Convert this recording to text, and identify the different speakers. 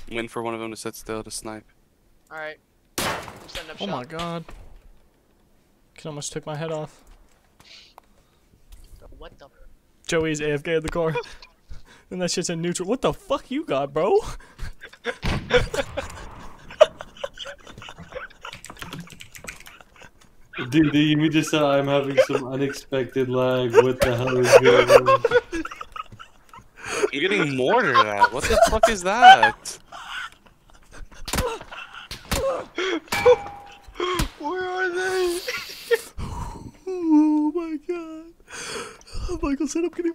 Speaker 1: Waiting for one of them to sit still to snipe.
Speaker 2: Alright. I'm setting up shop.
Speaker 3: Oh my god. Can almost take my head off.
Speaker 2: What the?
Speaker 3: Joey's AFK in the car. And that shit's in neutral. What the fuck you got, bro?
Speaker 4: Dude, you just said I'm having some unexpected lag. What the hell is going on?
Speaker 1: You're getting mortared at. What the fuck is that?
Speaker 2: Where are they?
Speaker 3: Oh my god. Oh, Michael said I'm getting